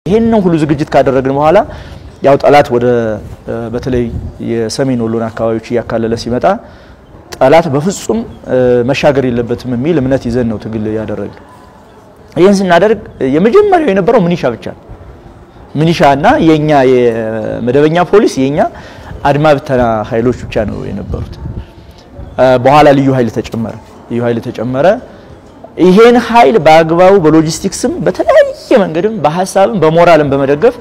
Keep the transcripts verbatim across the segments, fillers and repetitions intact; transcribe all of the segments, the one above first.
ይሄን ነው ሁሉ ዝግጅት ካደረግን በኋላ ያው ጠላት ወደ በተለይ የሰሜን ወሎን አካባቢዎች ያካለለ ሲመጣ ጠላት በፍጹም መሻገር የለበትም የሚል እምነት ይዘን ነው ትግል ያደረግነው ይሄን ስናደርግ የመጀመሪያው የነበረው ምንሻ ብቻ ምንሻና የኛ የመደበኛ ፖሊስ የኛ አድማ ብተና ኃይሎች ብቻ ነው የነበሩት በኋላ ልዩ ኃይል ተጨመረ ልዩ ኃይል ተጨመረ ይሄን ኃይል በአግባቡ በሎጂስቲክስም በተለያየ መንገድም በሐሳብም በሞራልም በመደገፍ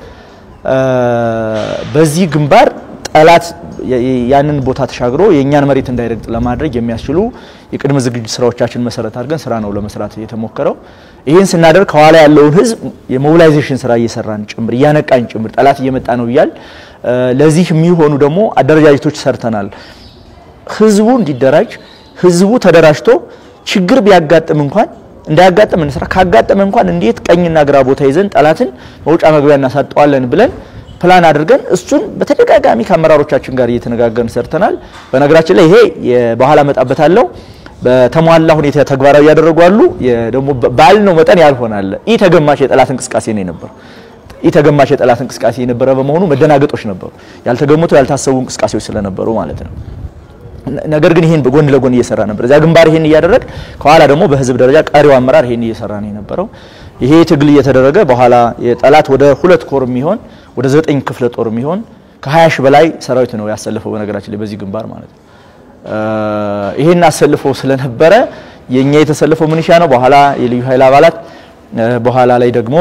በዚህ ግንባር ጠላት ያንን ቦታ ተሻግሮ የኛን መሬት እንዳይረግጥ ለማድረግ የሚያስችሉ የቅድመ ዝግጅት ስራዎቻችን መሰረት አድርገን ስራ ነው ለመስራት የተሞከረው ይሄን ስናደርግ ከኋላ ያለውን ህዝብ የሞቢላይዜሽን ስራ እየሰራን ጭምር ያነቃን ጭምር ጠላት እየመጣ ነው ይያል ለዚህ የሚሆኑ ደግሞ አደረጃጀቶች ሰርተናል ህዝቡ እንዲደራጅ ህዝቡ ተደራጅቶ ችግር ቢያጋጥም እንኳን እንዳያጋጥም እንስራ ካጋጠመ እንኳን እንዴት ቀኝና ግራ ቦታ ይዘን ጠላትን መውጫ መግቢያ እናሳጣዋለን ብለን ፕላን አድርገን እሱን በተደጋጋሚ ከአመራሮቻችን ጋር እየተነጋገርን ሰርተናል በነገራችን ላይ ይሄ የበኋላ መጣበታለው በተሟላ ሁኔታ ተግባራዊ ያደረጉ አሉ ደግሞ ባል ነው መጠን ያልሆናል ኢ ተገማሽ የጠላት እንቅስቃሴ ነው ነበር ኢ ተገማሽ የጠላት እንቅስቃሴ ነበር በመሆኑ መደናገጦች ነበሩ ያልተገመቱ ያልታሰቡ እንቅስቃሴዎች ስለነበሩ ማለት ነው ነገር ግን ይሄን በጎን ለጎን እየሰራ ነበር እዛ ግንባር ይሄን ያደረግ ከኋላ ደግሞ በህዝብ ደረጃ ቀሪው አመራር ይሄን እየሰራ ነው የነበረው ይሄ ትግል እየተደረገ በኋላ የጠላት ወደ ሁለት ኮር የሚሆን ወደ ዘጠኝ ክፍለ ጦር የሚሆን ከ20 ሺህ በላይ ሰራዊት ነው ያሰለፈው በነገራችን ላይ በዚህ ግንባር ማለት ነው ይሄን አሰልፎ ስለነበረ የኛ የተሰለፈው ምንሻ ነው በኋላ የልዩ ኃይል አባላት በኋላ ላይ ደግሞ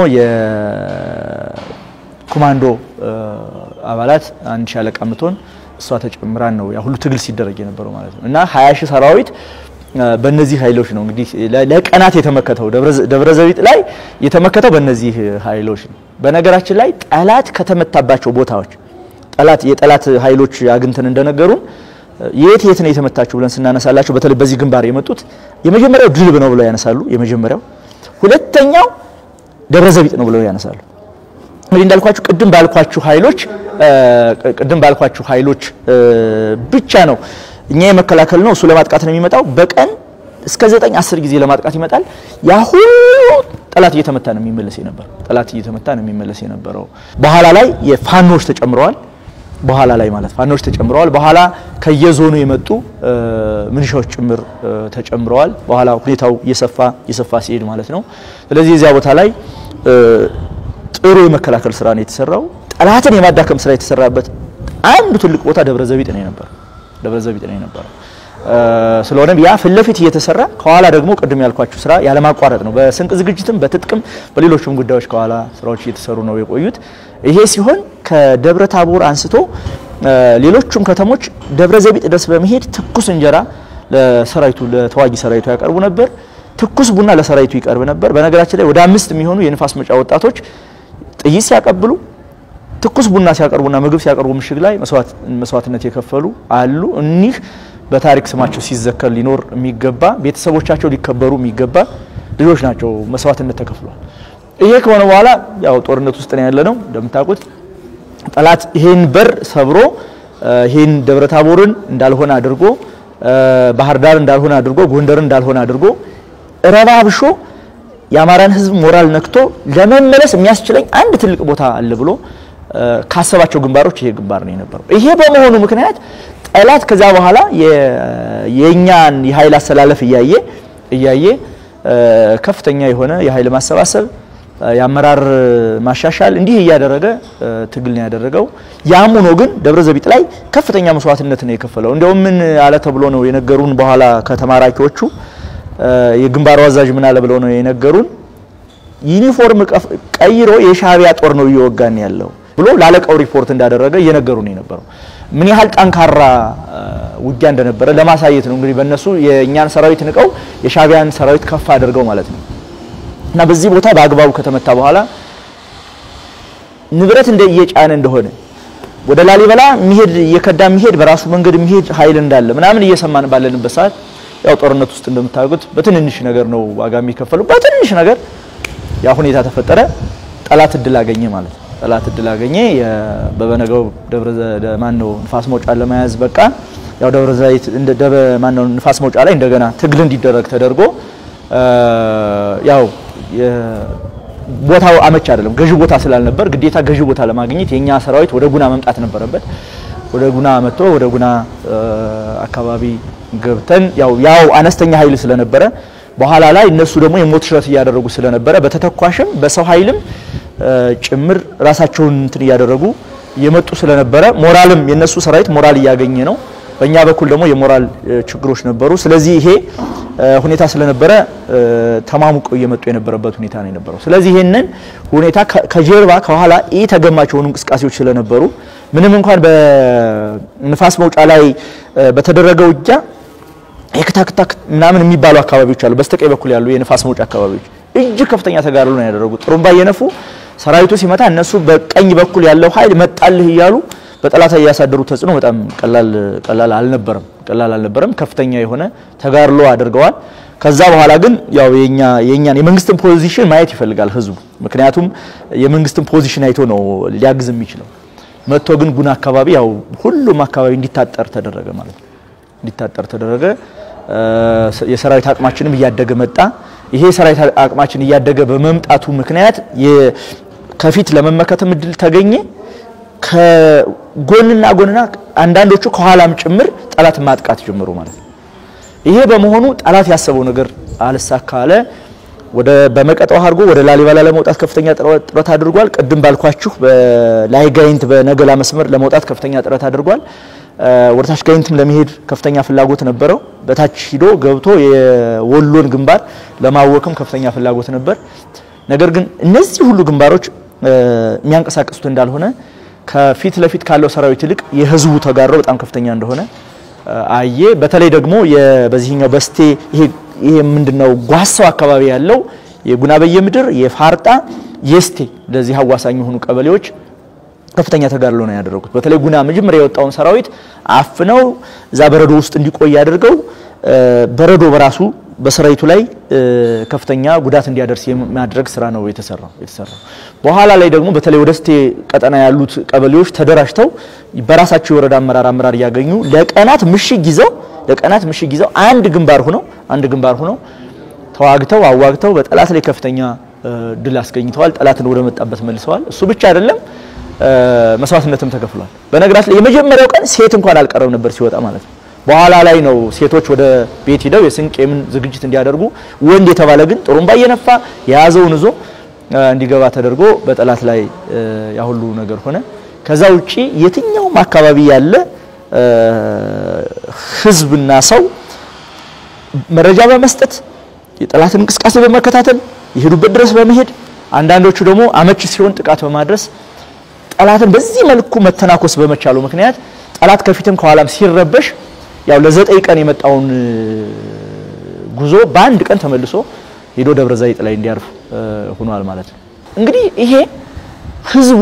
የኮማንዶ አባላት አንድ ሻለቃ ምቶን እሷ ተጨምራን ነው ያ ሁሉ ትግል ሲደረግ የነበረው ማለት ነው እና ሃያ ሺህ ሰራዊት በእነዚህ ኃይሎች ነው እንግዲህ ለቀናት የተመከተው ደብረዘቢጥ ላይ የተመከተው በእነዚህ ኃይሎች ነው በነገራችን ላይ ጠላት ከተመታባቸው ቦታዎች ጠላት የጠላት ኃይሎች አግንተን እንደነገሩን የት የት ነው የተመታቸው ብለን ስናነሳላችሁ በተለይ በዚህ ግንባር የመጡት የመጀመሪያው ድልብ ነው ብለው ያነሳሉ የመጀመሪያው ሁለተኛው ደብረዘቢጥ ነው ብለው ያነሳሉ እንግዲህ እንዳልኳችሁ ቅድም ባልኳችሁ ኃይሎች ቅድም ባልኳችሁ ኃይሎች ብቻ ነው እኛ የመከላከል ነው እሱ ለማጥቃት ነው የሚመጣው በቀን እስከ ዘጠኝ አስር ጊዜ ለማጥቃት ይመጣል ያ ሁሉ ጠላት እየተመታ ነው የሚመለስ የነበረ ጠላት እየተመታ ነው የሚመለስ የነበረው በኋላ ላይ የፋኖች ተጨምረዋል በኋላ ላይ ማለት ፋኖች ተጨምረዋል በኋላ ከየዞኑ የመጡ ምንሻዎች ጭምር ተጨምረዋል በኋላ ሁኔታው የሰፋ የሰፋ ሲሄድ ማለት ነው ስለዚህ እዚያ ቦታ ላይ ጥሩ የመከላከል ስራ ነው የተሰራው ጠላትን የማዳከም ስራ የተሰራበት አንዱ ትልቅ ቦታ ደብረዘቢጥ ነው የነበረው ደብረዘቢጥ ነው የነበረው ስለሆነም ያ ፍለፊት እየተሰራ ከኋላ ደግሞ ቅድም ያልኳችሁ ስራ ያለ ማቋረጥ ነው በስንቅ ዝግጅትም በትጥቅም በሌሎችም ጉዳዮች ከኋላ ስራዎች እየተሰሩ ነው የቆዩት ይሄ ሲሆን ከደብረ ታቦር አንስቶ ሌሎችም ከተሞች ደብረዘቢጥ ድረስ በመሄድ ትኩስ እንጀራ ለሰራዊቱ ለተዋጊ ሰራዊቱ ያቀርቡ ነበር ትኩስ ቡና ለሰራዊቱ ይቀርብ ነበር በነገራችን ላይ ወደ አምስት የሚሆኑ የንፋስ መጫ ወጣቶች ጥይት ሲያቀብሉ ትኩስ ቡና ሲያቀርቡና ምግብ ሲያቀርቡ ምሽግ ላይ መስዋዕት መስዋዕትነት የከፈሉ አሉ እኒህ በታሪክ ስማቸው ሲዘከር ሊኖር የሚገባ ቤተሰቦቻቸው ሊከበሩ የሚገባ ልጆች ናቸው መስዋዕትነት ተከፍሏል ይሄ ከሆነ በኋላ ያው ጦርነት ውስጥ ነው ያለነው እንደምታውቁት ጠላት ይሄን በር ሰብሮ ይሄን ደብረታቦርን እንዳልሆነ አድርጎ ባህር ዳር እንዳልሆነ አድርጎ ጎንደር እንዳልሆነ አድርጎ ረባብሾ ያማራን ህዝብ ሞራል ነክቶ ለመመለስ የሚያስችለኝ አንድ ትልቅ ቦታ አለ ብሎ ካሰባቸው ግንባሮች ይሄ ግንባር ነው የነበረው ይሄ በመሆኑ ምክንያት ጠላት ከዛ በኋላ የኛን የኃይል አሰላለፍ ያያየ ያያየ ከፍተኛ የሆነ የኃይል ማሰባሰብ ያመራር ማሻሻል እንዲህ ያያደረገ ትግል ነው ያደረገው ያሙ ነው ግን ደብረዘቢጥ ላይ ከፍተኛ መስዋዕትነት ነው የከፈለው እንደውም ምን አለ ተብሎ ነው የነገሩን በኋላ ከተማራኪዎቹ የግንባሩ አዛዥ ምን አለ ብለው ነው የነገሩን ዩኒፎርም ቀይሮ የሻቢያ ጦር ነው ይወጋን ያለው ብሎ ላለቀው ሪፖርት እንዳደረገ የነገሩን የነበረው ምን ያህል ጠንካራ ውጊያ እንደነበረ ለማሳየት ነው እንግዲህ በእነሱ የኛን ሰራዊት ንቀው የሻቢያን ሰራዊት ከፍ አድርገው ማለት ነው እና በዚህ ቦታ በአግባቡ ከተመታ በኋላ ንብረት እንደየጫነ እንደሆነ ወደ ላሊበላ መሄድ የከዳ መሄድ በራሱ መንገድ መሄድ ኃይል እንዳለ ምናምን እየሰማን ባለንበት ሰዓት ያው ጦርነት ውስጥ እንደምታውቁት በትንንሽ ነገር ነው ዋጋ የሚከፈሉ በትንሽ ነገር ያ ሁኔታ ተፈጠረ ጠላት እድል አገኘ ማለት ነው ጠላት እድል አገኘ በበነገው ደብረ ማን ነው ንፋስ መውጫ ለማያዝ በቃ ያው ደብረ ዘይት እንደ ደበ ማን ነው ንፋስ መውጫ ላይ እንደገና ትግል እንዲደረግ ተደርጎ ያው ቦታው አመች አይደለም ገዢ ቦታ ስላልነበር ግዴታ ገዢ ቦታ ለማግኘት የኛ ሰራዊት ወደ ጉና መምጣት ነበረበት ወደ ጉና መጥቶ ወደ ጉና አካባቢ ገብተን ያው ያው አነስተኛ ኃይል ስለነበረ በኋላ ላይ እነሱ ደግሞ የሞት ሽረት ያደረጉ ስለነበረ በተተኳሽም በሰው ኃይልም ጭምር ራሳቸውን እንትን ያደረጉ የመጡ ስለነበረ ሞራልም የነሱ ሰራዊት ሞራል ያገኘ ነው በእኛ በኩል ደግሞ የሞራል ችግሮች ነበሩ ስለዚህ ይሄ ሁኔታ ስለነበረ ተማሙቆ እየመጡ የነበረበት ሁኔታ ነው የነበረው ስለዚህ ይሄንን ሁኔታ ከጀርባ ከኋላ የተገማቸው እንቅስቃሴዎች ስለነበሩ ምንም እንኳን በንፋስ መውጫ ላይ በተደረገው እጃ የከታከታክ ምናምን የሚባሉ አካባቢዎች አሉ በስተቀኝ በኩል ያሉ የንፋስ መውጫ አካባቢዎች እጅ ከፍተኛ ተጋድሎ ነው ያደረጉት ጥሩምባ የነፉ ሰራዊቱ ሲመታ እነሱ በቀኝ በኩል ያለው ኃይል መጣልህ ይያሉ በጠላት ያሳደሩ ተጽኖ በጣም ቀላል ቀላል አልነበረም ቀላል አልነበረም ከፍተኛ የሆነ ተጋድሎ አድርገዋል ከዛ በኋላ ግን ያው የኛ የኛን የመንግስትን ፖዚሽን ማየት ይፈልጋል ህዝቡ ምክንያቱም የመንግስትን ፖዚሽን አይቶ ነው ሊያግዝ የሚችለው መጥቶ ግን ጉና አካባቢ ያው ሁሉም አካባቢ እንዲታጠር ተደረገ ማለት ነው እንዲታጠር ተደረገ የሰራዊት አቅማችንም ያደገ መጣ ይሄ ሰራዊት አቅማችን ያደገ በመምጣቱ ምክንያት ከፊት ለመመከተም እድል ተገኘ ከጎንና ጎንና አንዳንዶቹ ከኋላም ጭምር ጠላት ማጥቃት ጀመሩ ማለት ነው ይሄ በመሆኑ ጠላት ያሰበው ነገር አልሳካለ ወደ በመቀጣው አርጎ ወደ ላሊባላ ለመውጣት ከፍተኛ ጥረት አድርጓል ቀድም ባልኳችሁ በላይጋይንት በነገላ መስመር ለመውጣት ከፍተኛ ጥረት አድርጓል ወርታች ጋይንትም ለመሄድ ከፍተኛ ፍላጎት ነበረው በታች ሂዶ ገብቶ የወሎን ግንባር ለማወቅም ከፍተኛ ፍላጎት ነበር ነገር ግን እነዚህ ሁሉ ግንባሮች የሚያንቀሳቅሱት እንዳልሆነ ከፊት ለፊት ካለው ሰራዊት ይልቅ የህዝቡ ተጋድሎ በጣም ከፍተኛ እንደሆነ አየ በተለይ ደግሞ በዚህኛው በስቴ ይሄ ይሄ ምንድነው ጓሳው አካባቢ ያለው የጉና በየምድር የፋርጣ የስቴ ለዚህ አዋሳኝ ሆኑ ቀበሌዎች ከፍተኛ ተጋድሎ ነው ያደረጉት በተለይ ጉና መጀመሪያ የወጣውን ሰራዊት አፍነው እዛ በረዶ ውስጥ እንዲቆይ ያደርገው በረዶ በራሱ በሰራዊቱ ላይ ከፍተኛ ጉዳት እንዲያደርስ የማድረግ ስራ ነው የተሰራው የተሰራው በኋላ ላይ ደግሞ በተለይ ወደስቴ ቀጠና ያሉት ቀበሌዎች ተደራጅተው በራሳቸው ወረዳ አመራር አመራር ያገኙ ለቀናት ምሽግ ይዘው ለቀናት ምሽግ ይዘው አንድ ግንባር ሆነው አንድ ግንባር ሆነው ተዋግተው አዋግተው በጠላት ላይ ከፍተኛ ድል አስገኝተዋል ጠላትን ወደ መጣበት መልሰዋል እሱ ብቻ አይደለም መስዋዕትነትም ተከፍሏል በነገራችን ላይ የመጀመሪያው ቀን ሴት እንኳን አልቀረም ነበር ሲወጣ ማለት ነው በኋላ ላይ ነው ሴቶች ወደ ቤት ሄደው የስንቅ የምን ዝግጅት እንዲያደርጉ ወንድ የተባለ ግን ጥሩምባ እየነፋ ያዘውን ዞ እንዲገባ ተደርጎ በጠላት ላይ ያሁሉ ነገር ሆነ ከዛ ውጪ የትኛውም አካባቢ ያለ ህዝብና ሰው መረጃ በመስጠት የጠላትን እንቅስቃሴ በመከታተል ይሄዱበት ድረስ በመሄድ አንዳንዶቹ ደግሞ አመች ሲሆን ጥቃት በማድረስ ጠላትን በዚህ መልኩ መተናኮስ በመቻሉ ምክንያት ጠላት ከፊትም ከኋላም ሲረበሽ ያው ለዘጠኝ ቀን የመጣውን ጉዞ በአንድ ቀን ተመልሶ ሄዶ ደብረዘቢጥ ላይ እንዲያርፍ ሆኗል ማለት ነው እንግዲህ ይሄ ህዝቡ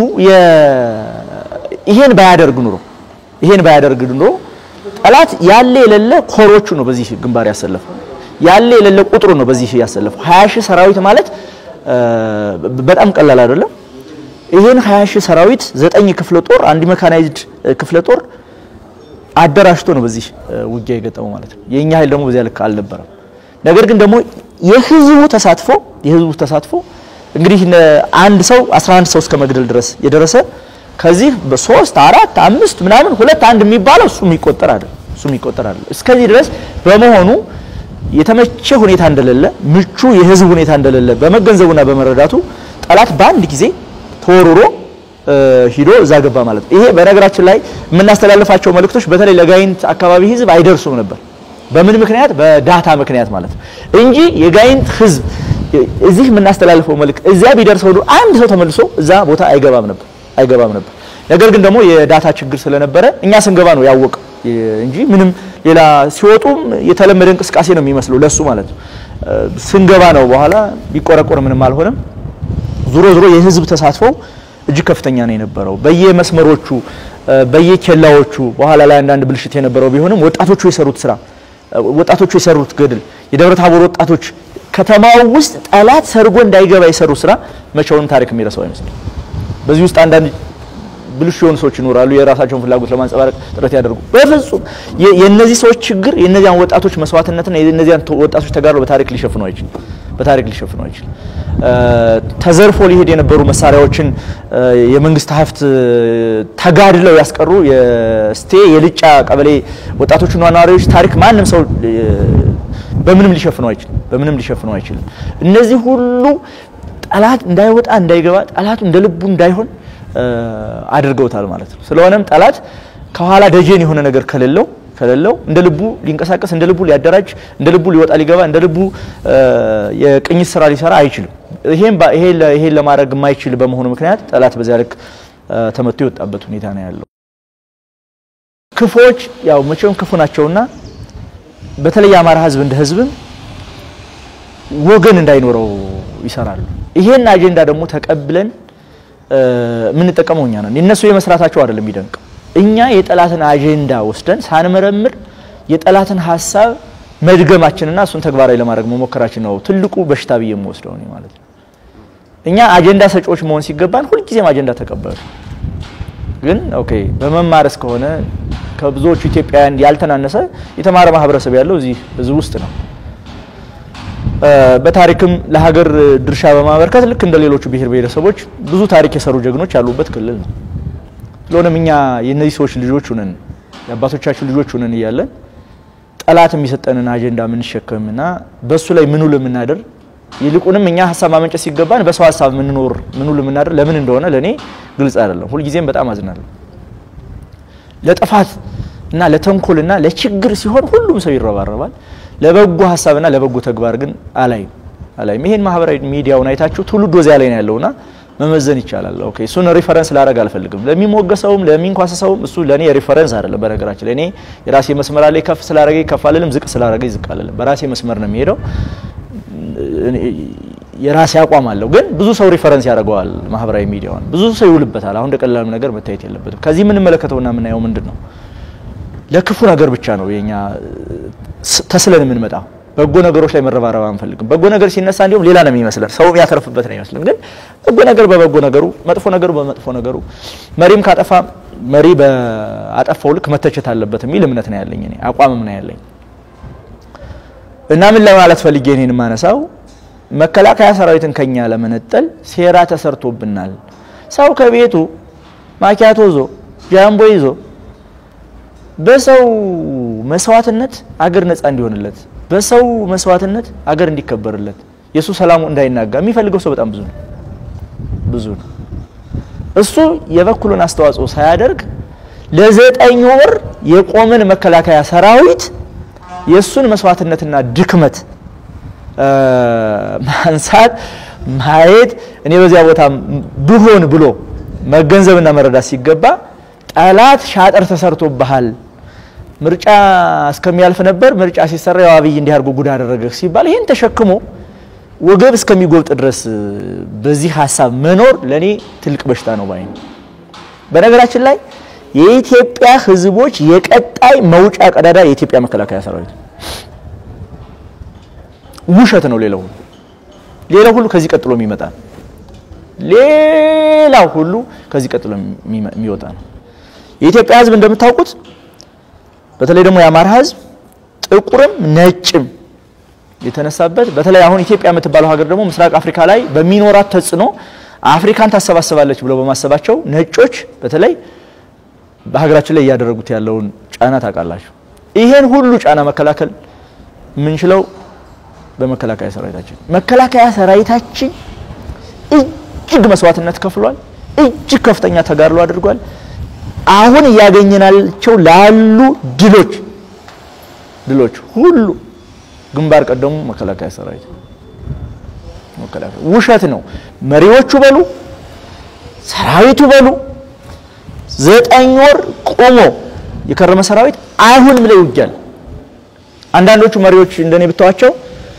ይሄን ባያደርግ ኑሮ ይሄን ባያደርግ ኑሮ ጠላት ያለ የሌለ ኮሮቹ ነው በዚህ ግንባር ያሰለፈው ያለ የሌለ ቁጥሩ ነው በዚህ ያሰለፈው ሃያ ሺህ ሰራዊት ማለት በጣም ቀላል አይደለም ይሄን ሃያ ሺህ ሰራዊት ዘጠኝ ክፍለ ጦር አንድ ሜካናይዝድ ክፍለ ጦር አደራጅቶ ነው በዚህ ውጊያ የገጠመው ማለት ነው የኛ ኃይል ደግሞ በዚያ ልክ አልነበረም ነገር ግን ደግሞ የህዝቡ ተሳትፎ የህዝቡ ተሳትፎ እንግዲህ አንድ ሰው አስራ አንድ ሰው እስከ መግደል ድረስ የደረሰ ከዚህ በ3 4 5 ምናምን ሁለት አንድ የሚባለው እሱ የሚቆጠር አይደል እሱ የሚቆጠር አይደል እስከዚህ ድረስ በመሆኑ የተመቸ ሁኔታ እንደሌለ ምቹ የህዝብ ሁኔታ እንደሌለ በመገንዘቡና በመረዳቱ ጠላት በአንድ ጊዜ ተወርሮ ሂዶ እዛ ገባ ማለት ይሄ በነገራችን ላይ የምናስተላልፋቸው መልእክቶች በተለይ ለጋይንት አካባቢ ህዝብ አይደርሱም ነበር በምን ምክንያት በዳታ ምክንያት ማለት እንጂ የጋይንት ህዝብ እዚህ የምናስተላልፈው መልእክት እዚያ ቢደርሰው አንድ ሰው ተመልሶ እዛ ቦታ አይገባም ነበር አይገባም ነበር ነገር ግን ደግሞ የዳታ ችግር ስለነበረ እኛ ስንገባ ነው ያወቀ እንጂ ምንም ሌላ ሲወጡም የተለመደ እንቅስቃሴ ነው የሚመስለው ለሱ ማለት ስንገባ ነው በኋላ ቢቆረቆር ምንም አልሆነም ዙሮ ዙሮ የህዝብ ተሳትፎ እጅ ከፍተኛ ነው የነበረው በየመስመሮቹ በየኬላዎቹ በኋላ ላይ አንዳንድ ብልሽት የነበረው ቢሆንም ወጣቶቹ የሰሩት ስራ ወጣቶቹ የሰሩት ገድል የደብረታቦር ወጣቶች ከተማው ውስጥ ጠላት ሰርጎ እንዳይገባ የሰሩ ስራ መቼውንም ታሪክ የሚረሳው አይመስልም በዚህ ውስጥ አንዳንድ ብልሽ የሆኑ ሰዎች ይኖራሉ የራሳቸውን ፍላጎት ለማንጸባረቅ ጥረት ያደርጉ በፍጹም የነዚህ ሰዎች ችግር የነዚያን ወጣቶች መስዋዕትነትና የነዚያን ወጣቶች ተጋድሎ በታሪክ ሊሸፍነው አይችልም በታሪክ ሊሸፍነው አይችልም ተዘርፎ ሊሄድ የነበሩ መሳሪያዎችን የመንግስት ሀብት ተጋድለው ያስቀሩ የስቴ የልጫ ቀበሌ ወጣቶችና ነዋሪዎች ታሪክ ማንም ሰው በምንም ሊሸፍነው አይችልም በምንም ሊሸፍነው አይችልም እነዚህ ሁሉ ጠላት እንዳይወጣ እንዳይገባ ጠላቱ እንደልቡ እንዳይሆን አድርገውታል ማለት ነው ስለሆነም ጠላት ከኋላ ደጀን የሆነ ነገር ከሌለው ከሌለው እንደልቡ ሊንቀሳቀስ እንደልቡ ሊያደራጅ እንደልቡ ሊወጣ ሊገባ እንደልቡ የቅኝት ስራ ሊሰራ አይችልም ይሄን ይሄ ይሄ ለማድረግ የማይችል በመሆኑ ምክንያት ጠላት በዚያ ልክ ተመቶ ይወጣበት ሁኔታ ነው ያለው ክፎች ያው መቼም ክፉ ናቸውና በተለይ አማራ ህዝብ እንደ ህዝብ ወገን እንዳይኖረው ይሰራሉ ይሄን አጀንዳ ደግሞ ተቀብለን ምን ተጠቀመውኛ ነን እነሱ የመስራታቸው አይደለም ይደንቅ እኛ የጠላትን አጀንዳ ወስደን ሳንመረምር የጠላትን ሐሳብ መድገማችንና እሱን ተግባራዊ ለማድረግ መሞከራችን ነው ትልቁ በሽታ ብዬ የምወስደው ነው ማለት ነው እኛ አጀንዳ ሰጪዎች መሆን ሲገባን ሁሉ ጊዜ አጀንዳ ተቀበሉ ግን ኦኬ በመማርስ ከሆነ ከብዙዎች ኢትዮጵያውያን ያልተናነሰ የተማረ ማህበረሰብ ያለው እዚህ ብዙ ውስጥ ነው በታሪክም ለሀገር ድርሻ በማበርከት ልክ እንደሌሎቹ ብሔር ብሔረሰቦች ብዙ ታሪክ የሰሩ ጀግኖች ያሉበት ክልል ነው ስለሆነም እኛ የነዚህ ሰዎች ልጆች ሆነን ያባቶቻችን ልጆች ሆነን ይያለን ጠላት የሚሰጠንን አጀንዳ ምን ሸከምና በሱ ላይ ምኑ ለምናደር ይልቁንም እኛ ሐሳብ ማመንጨት ሲገባን በሰው ሐሳብ ምን ኖር ምኑ ለምናደር ለምን እንደሆነ ለኔ ግልጽ አይደለም ሁሉ ጊዜም በጣም አዝናለሁ ለጥፋት እና ለተንኮልና ለችግር ሲሆን ሁሉም ሰው ይረባረባል ለበጎ ሐሳብና ለበጎ ተግባር ግን አላይ አላይ ይሄን ማህበራዊ ሚዲያውን አይታችሁ ትውልድ ወዚያ ላይ ነው ያለውና መመዘን ይቻላል ኦኬ እሱን ሪፈረንስ ላደርግ አልፈልግም ለሚሞገሰውም ለሚንኳሰሰውም እሱ ለኔ ሪፈረንስ አይደለም በነገራችን ለኔ የራሴ መስመር አለ ከፍ ስላደረገ ይከፋልልም ዝቅ ስላደረገ ይዝቃልልም በራሴ መስመር ነው የሚሄደው የራሴ አቋም አለው ግን ብዙ ሰው ሪፈረንስ ያደርገዋል ማህበራዊ ሚዲያውን ብዙ ሰው ይውልበታል አሁን ደቀላም ነገር መታየት የለበትም ከዚህ ምን መለከተውና ምን ያየው ምንድነው ለክፉ ነገር ብቻ ነው የኛ ተስለን ምን መጣ በጎ ነገሮች ላይ መረባረብ አንፈልግም በጎ ነገር ሲነሳ እንዲሁም ሌላ ነው የሚመስለን ሰው ያተርፍበት ነው ይመስልን ግን በጎ ነገር በበጎ ነገሩ መጥፎ ነገሩ በመጥፎ ነገሩ መሪም ካጠፋ መሪ በአጠፋው ልክ መተቸት አለበት የሚል እምነት ነው ያለኝ እኔ አቋምም ነው ያለኝ እና ምን ለማለት ፈልጌ እኔን ማነሳው መከላከያ ሰራዊትን ከኛ ለመነጠል ሴራ ተሰርቶብናል ሰው ከቤቱ ማኪያቶ ዞ ጃምቦ ይዞ በሰው መስዋዕትነት አገር ነፃ እንዲሆንለት በሰው መስዋዕትነት አገር እንዲከበርለት የሱ ሰላሙ እንዳይናጋ የሚፈልገው ሰው በጣም ብዙ ነው ብዙ ነው እሱ የበኩሉን አስተዋጽኦ ሳያደርግ ለዘጠኝ ወር የቆመን መከላከያ ሰራዊት የሱን መስዋዕትነትና ድክመት ማንሳት ማየት እኔ በዚያ ቦታ ብሆን ብሎ መገንዘብና መረዳት ሲገባ ጠላት ሻጠር ተሰርቶብሃል ምርጫ እስከሚያልፍ ነበር ምርጫ ሲሰራ ያው አብይ እንዲያርጉ ጉድ አደረገ ሲባል ይሄን ተሸክሞ ወገብ እስከሚጎብጥ ድረስ በዚህ ሐሳብ መኖር ለኔ ትልቅ በሽታ ነው ባይ በነገራችን ላይ የኢትዮጵያ ህዝቦች የቀጣይ መውጫ ቀዳዳ የኢትዮጵያ መከላከያ ሰራዊት ውሸት ነው ሌላው ሌላው ሁሉ ከዚህ ቀጥሎ የሚመጣ ሌላው ሁሉ ከዚህ ቀጥሎ የሚወጣ ነው የኢትዮጵያ ህዝብ እንደምታውቁት በተለይ ደግሞ የአማራ ህዝብ ጥቁርም ነጭም የተነሳበት በተለይ አሁን ኢትዮጵያ የምትባለው ሀገር ደግሞ ምስራቅ አፍሪካ ላይ በሚኖራት ተጽኖ አፍሪካን ታሰባስባለች ብለው በማሰባቸው ነጮች በተለይ በሀገራችን ላይ ያደረጉት ያለውን ጫና ታቃላችሁ ይሄን ሁሉ ጫና መከላከል ምንችለው በመከላከያ ሰራዊታችን መከላከያ ሰራዊታችን እጅግ መስዋዕትነት ከፍሏል እጅግ ከፍተኛ ተጋድሎ አድርጓል አሁን ያገኘናልቸው ላሉ ድሎች ድሎች ሁሉ ግንባር ቀደሙ መከላከያ ሰራዊት መከላከያ ውሸት ነው መሪዎቹ በሉ ሰራዊቱ በሉ ዘጠኝ ወር ቆሞ የከረመ ሰራዊት አይሁን ብለው ይውጃል አንዳንዶቹ መሪዎች እንደኔ ብታዋቸው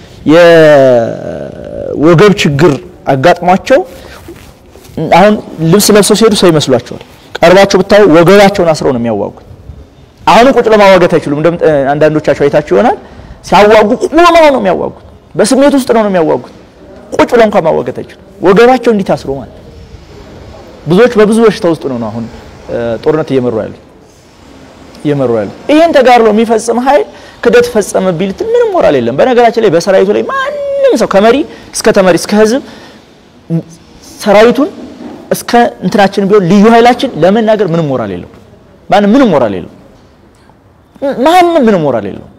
የወገብ ችግር አጋጥሟቸው አሁን ልብስ ለብሰው ሲሄዱ ሰው ይመስሏቸዋል ቀርባቸው ብታው ወገባቸውን አስረው ነው የሚያዋጉት አሁን ቁጭ ለማዋጋት አይችሉም እንደ አንዳንዶቻቸው አይታችሁ ይሆናል ሲያዋጉ ቆመው ነው የሚያዋጉት በስሜት ውስጥ ነው የሚያዋጉት ቁጭ ብለው እንኳን ማዋጋት አይችሉም ወገባቸው እንዲታስሩ ማለት ብዙዎች በብዙ በሽታ ውስጥ ነው አሁን ጦርነት እየመሩ ያሉ እየመሩ ያሉ ይሄን ተጋድሎ የሚፈጽም ኃይል ክደት ፈጸመ ቢልት ምንም ሞራል የለም በነገራችን ላይ በሰራዊቱ ላይ ማንም ማንንም ሰው ከመሪ እስከ ተመሪ እስከ ህዝብ ሰራዊቱን እስከ እንትናችን ቢሆን ልዩ ኃይላችን ለመናገር ምንም ሞራል የለው ማንም ምንም ሞራል የለው ማንም ምንም ሞራል የለው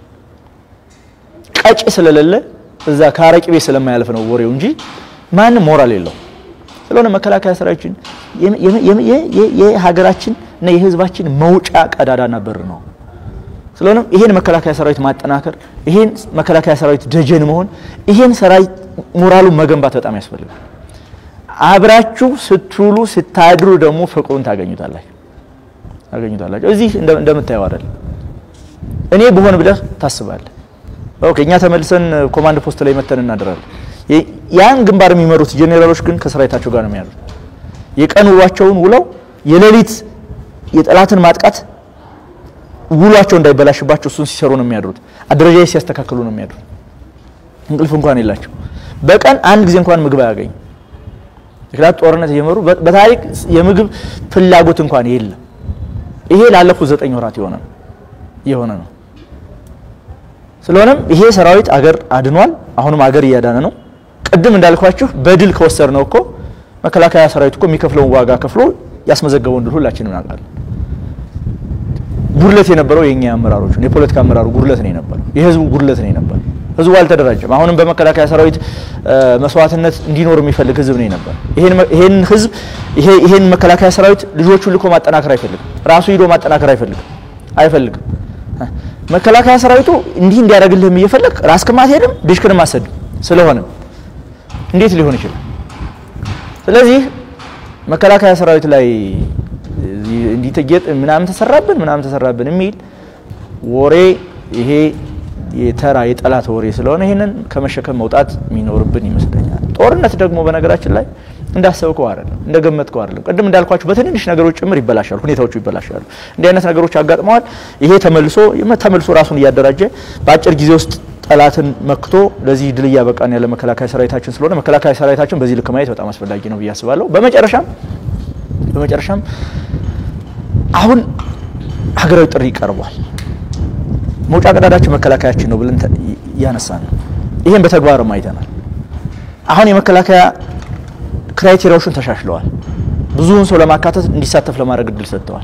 ቀጭ ስለሌለ እዛ ካረቂ ቤት ስለማያልፍ ነው ወሬው እንጂ ማንም ሞራል የለው ስለሆነ መከላከያ ሰራዊትን የሀገራችን እና የህዝባችን መውጫ ቀዳዳና በር ነው ስለሆነ ይሄን መከላከያ ሰራዊት ማጠናከር ይሄን መከላከያ ሰራዊት ደጀን መሆን ይሄን ሰራዊት ሞራሉን መገንባት በጣም ያስፈልጋል አብራችሁ ስትውሉ ስታድሩ ደግሞ ፍቅሩን ታገኙታላችሁ ታገኙታላችሁ እዚህ እንደምታየው አይደል እኔ በሆነ ብለህ ታስባለህ ኦኬ እኛ ተመልሰን ኮማንድ ፖስት ላይ መተን እናደራለን ያን ግንባር የሚመሩት ጄኔራሎች ግን ከሰራዊታቸው ጋር ነው የሚያሉት የቀን ውሏቸውን ውለው የሌሊት የጠላትን ማጥቃት ውሏቸው እንዳይበላሽባቸው እሱን ሲሰሩ ነው የሚያድሩት አደረጃጀት ሲያስተካክሉ ነው የሚያድሩት እንቅልፍ እንኳን የላቸው በቀን አንድ ጊዜ እንኳን ምግብ አያገኙ ምክንያቱም ጦርነት እየመሩ በታሪክ የምግብ ፍላጎት እንኳን የለም ይሄ ላለፉት ዘጠኝ ወራት ይሆነ ይሆነ ነው ስለሆነም ይሄ ሰራዊት አገር አድኗል አሁንም አገር ያዳነ ነው ቀድም እንዳልኳችሁ በድል ከወሰድነው እኮ መከላከያ ሰራዊት እኮ የሚከፍለው ዋጋ ከፍሎ ያስመዘገበው እንድል ሁላችንም እናውቃለን ጉርለት የነበረው የኛ አመራሮች ነው የፖለቲካ አመራሩ ጉርለት ነው የነበረው የህዝቡ ጉርለት ነው የነበረው ህዝቡ አልተደራጀም አሁንም በመከላከያ ሰራዊት መስዋዕትነት እንዲኖር የሚፈልግ ህዝብ ነው የነበረው ይሄን ይሄን ህዝብ ይሄ ይሄን መከላከያ ሰራዊት ልጆቹን ልኮ ማጠናከር አይፈልግም ራሱ ሄዶ ማጠናከር አይፈልግም አይፈልግም መከላከያ ሰራዊቱ እንዲህ እንዲያደርግልህም እየፈለክ ራስከ ማትሄድም ዲሽክን ማሰድ ስለሆነ እንዴት ሊሆን ይችላል ስለዚህ መከላከያ ሰራዊት ላይ እንዲተገጥ ምናምን ተሰራብን ምናምን ተሰራብን የሚል ወሬ ይሄ የተራ የጠላት ወሬ ስለሆነ ይሄንን ከመሸከም መውጣት የሚኖርብን ይመስለኛል ጦርነት ደግሞ በነገራችን ላይ እንዳሰብከው አይደለም እንደገመትከው አይደለም ቀድም እንዳልኳችሁ በትንንሽ ነገሮች ጭምር ይበላሻሉ ሁኔታዎቹ ይበላሻሉ እንዲህ አይነት ነገሮች አጋጥመዋል ይሄ ተመልሶ ተመልሶ ራሱን ያደራጀ በአጭር ጊዜ ውስጥ ጠላትን መክቶ ለዚህ ድል ያበቃን ያለ መከላከያ ሰራዊታችን ስለሆነ መከላከያ ሰራዊታችን በዚህ ልክ ማየት በጣም አስፈላጊ ነው ብያስባለሁ በመጨረሻም በመጨረሻም አሁን ሀገራዊ ጥሪ ቀርቧል መውጫ ቀዳዳችን መከላከያችን ነው ብለን ያነሳን ይሄን በተግባር ማይተናል አሁን የመከላከያ ክራይቴሪያዎችን ተሻሽለዋል ብዙውን ሰው ለማካተት እንዲሳተፍ ለማድረግ እድል ሰጥተዋል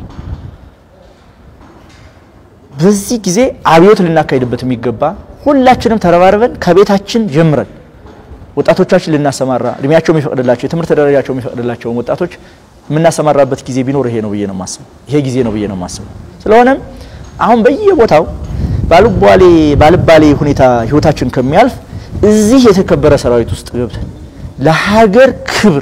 በዚህ ጊዜ አብዮት ልናካሂድበት የሚገባ ሁላችንም ተረባርበን ከቤታችን ጀምረን ወጣቶቻችን ልናሰማራ እድሜያቸው የሚፈቅድላቸው የትምህርት ደረጃቸው የሚፈቅድላቸው ወጣቶች ምናሰማራበት ጊዜ ቢኖር ይሄ ነው ብዬ ነው ማስበው ይሄ ጊዜ ነው ብዬ ነው ማስበው ስለሆነ አሁን በየቦታው ባልባሌ ባልባሌ ሁኔታ ህይወታችን ከሚያልፍ እዚህ የተከበረ ሰራዊት ውስጥ ገብተን ለሀገር ክብር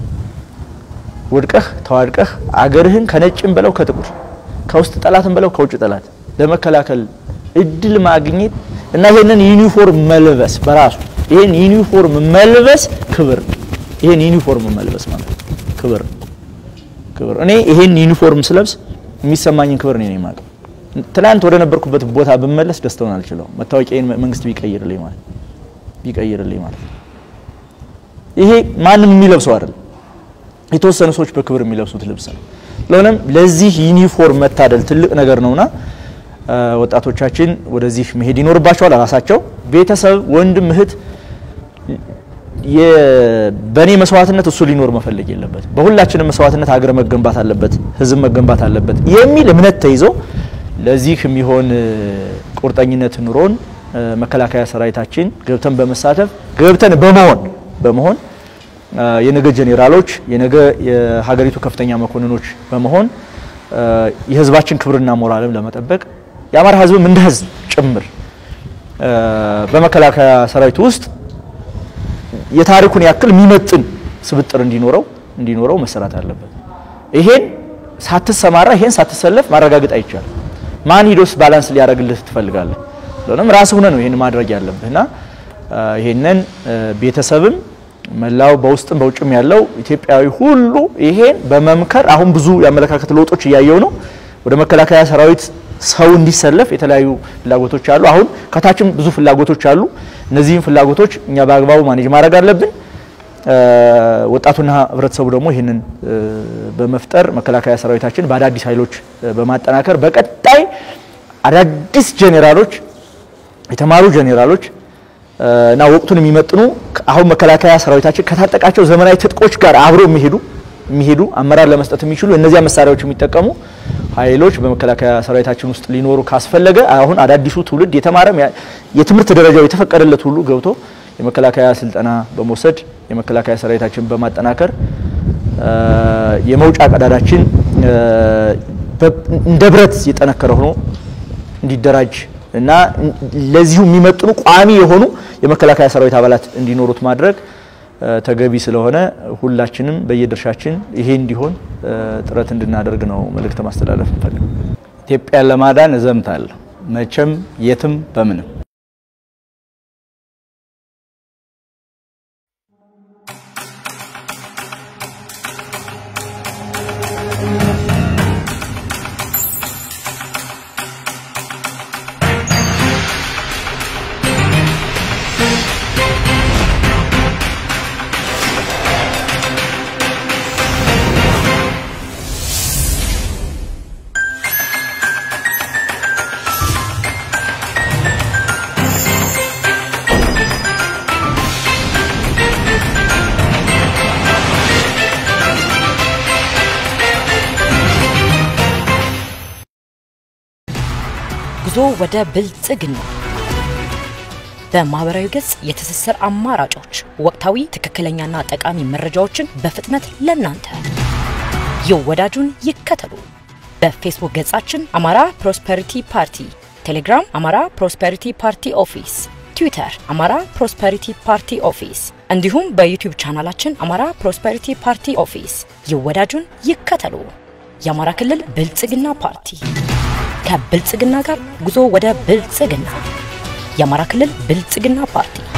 ወድቀህ ተዋድቀህ አገርህን ከነጭም በለው ከጥቁር ከውስጥ ጠላትም በለው ከውጭ ጠላት ለመከላከል እድል ማግኘት እና ይሄንን ዩኒፎርም መልበስ በራሱ ይሄን ዩኒፎርም መልበስ ክብር ይሄን ዩኒፎርም መልበስ ማለት ክብር ክብር እኔ ይሄን ዩኒፎርም ስለብስ የሚሰማኝን ክብር ነው የማቀው ትላንት ወደ ነበርኩበት ቦታ በመለስ ደስተውን አልችለው መታወቂያዬን መንግስት ቢቀይርልኝ ማለት ቢቀይርልኝ ማለት ይሄ ማንንም የሚለብሰው አይደል የተወሰኑ ሰዎች በክብር የሚለብሱት ልብስ ነው ለሆነም ለዚህ ዩኒፎርም መታደል ትልቅ ነገር ነውና ወጣቶቻችን ወደዚህ መሄድ ይኖርባቸዋል ራሳቸው ቤተሰብ ወንድም እህት የበኔ መስዋዕትነት እሱ ሊኖር መፈለግ የለበት በሁላችንም መስዋዕትነት ሀገር መገንባት አለበት ህዝብ መገንባት አለበት የሚል እምነት ተይዞ ለዚህ የሚሆን ቁርጠኝነት ኑሮን መከላከያ ሰራዊታችን ገብተን በመሳተፍ ገብተን በመሆን በመሆን የነገ ጄኔራሎች የነገ የሀገሪቱ ከፍተኛ መኮንኖች በመሆን የህዝባችን ክብርና ሞራልን ለመጠበቅ ያማራ ህዝብም እንደ ህዝብ ጭምር በመከላከያ ሰራዊት ውስጥ የታሪኩን ያክል የሚመጥን ስብጥር እንዲኖረው እንዲኖረው መሰራት አለበት ይሄን ሳትሰማራ ይሄን ሳትሰለፍ ማረጋገጥ አይቻልም ማን ሂዶስ ባላንስ ሊያረግልህ ትፈልጋለህ ለነም ራስ ሆነ ነው ይሄን ማድረግ ያለብህና ይሄንን ቤተሰብም መላው በውስጥም በውጭም ያለው ኢትዮጵያዊ ሁሉ ይሄን በመምከር አሁን ብዙ ያመለካከት ለውጦች ያያየው ነው ወደ መከላከያ ሰራዊት ሰው እንዲሰለፍ የተለያዩ ፍላጎቶች አሉ አሁን ከታችም ብዙ ፍላጎቶች አሉ እነዚህን ፍላጎቶች እኛ በአግባቡ ማኔጅ ማድረግ አለብን ወጣቱና ህብረተሰቡ ደግሞ ይሄንን በመፍጠር መከላከያ ሰራዊታችን በአዳዲስ ኃይሎች በማጠናከር በቀጣይ አዳዲስ ጄኔራሎች የተማሩ ጄኔራሎች እና ወቅቱን የሚመጥኑ አሁን መከላከያ ሰራዊታችን ከታጠቃቸው ዘመናዊ ትጥቆች ጋር አብሮ የሚሄዱ የሚሄዱ አመራር ለመስጠት የሚችሉ እነዚያ መሳሪያዎች የሚጠቀሙ ኃይሎች በመከላከያ ሰራዊታችን ውስጥ ሊኖሩ ካስፈለገ አሁን አዳዲሱ ትውልድ የተማረም የትምህርት ደረጃው የተፈቀደለት ሁሉ ገብቶ የመከላከያ ስልጠና በመውሰድ የመከላከያ ሰራዊታችን በማጠናከር የመውጫ ቀዳዳችን እንደ ብረት የጠነከረ ሆኖ እንዲደራጅ እና ለዚሁ የሚመጥኑ ቋሚ የሆኑ የመከላከያ ሰራዊት አባላት እንዲኖሩት ማድረግ ተገቢ ስለሆነ ሁላችንም በየድርሻችን ይሄ እንዲሆን ጥረት እንድናደርግ ነው መልእክት ማስተላለፍ እንፈልጋለን። ኢትዮጵያን ለማዳን እዘምታለሁ መቼም የትም በምንም ጉዞ ወደ ብልጽግና በማህበራዊ ገጽ የተሰሰር አማራጮች ወቅታዊ ትክክለኛና ጠቃሚ መረጃዎችን በፍጥነት ለናንተ ይወዳጁን ይከተሉ። በፌስቡክ ገጻችን አማራ ፕሮስፐሪቲ ፓርቲ፣ ቴሌግራም አማራ ፕሮስፐሪቲ ፓርቲ ኦፊስ፣ ትዊተር አማራ ፕሮስፐሪቲ ፓርቲ ኦፊስ እንዲሁም በዩቲዩብ ቻናላችን አማራ ፕሮስፐሪቲ ፓርቲ ኦፊስ ይወዳጁን ይከተሉ። የአማራ ክልል ብልጽግና ፓርቲ ከብልጽግና ጋር ጉዞ ወደ ብልጽግና። የአማራ ክልል ብልጽግና ፓርቲ